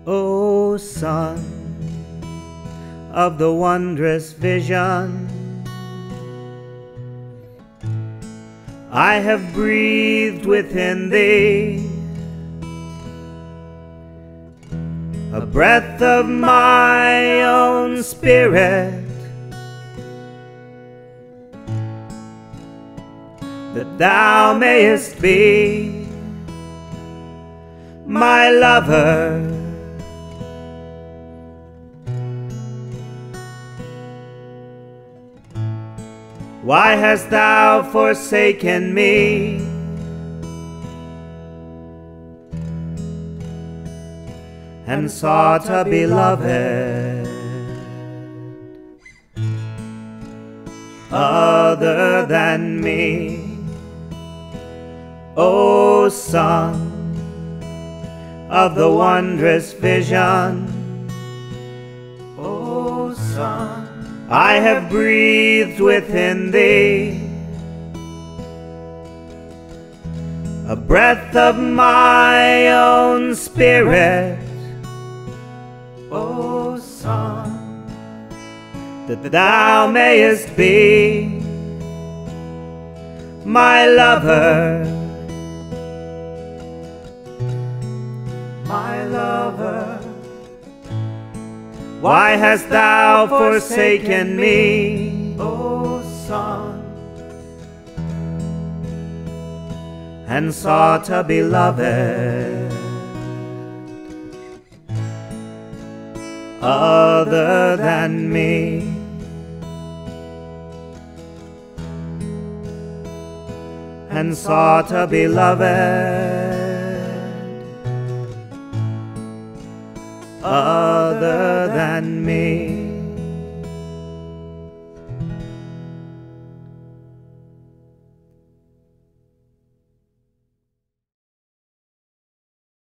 O Son of the wondrous vision, I have breathed within thee a breath of my own spirit, that thou mayest be my lover. Why hast thou forsaken me? And sought a beloved other than me? O Son of the wondrous vision, O Son, I have breathed within thee a breath of my own spirit, O Son, that thou mayest be my lover, my lover. Why hast thou forsaken me, O Son, and sought a beloved other than me? And sought a beloved other than me?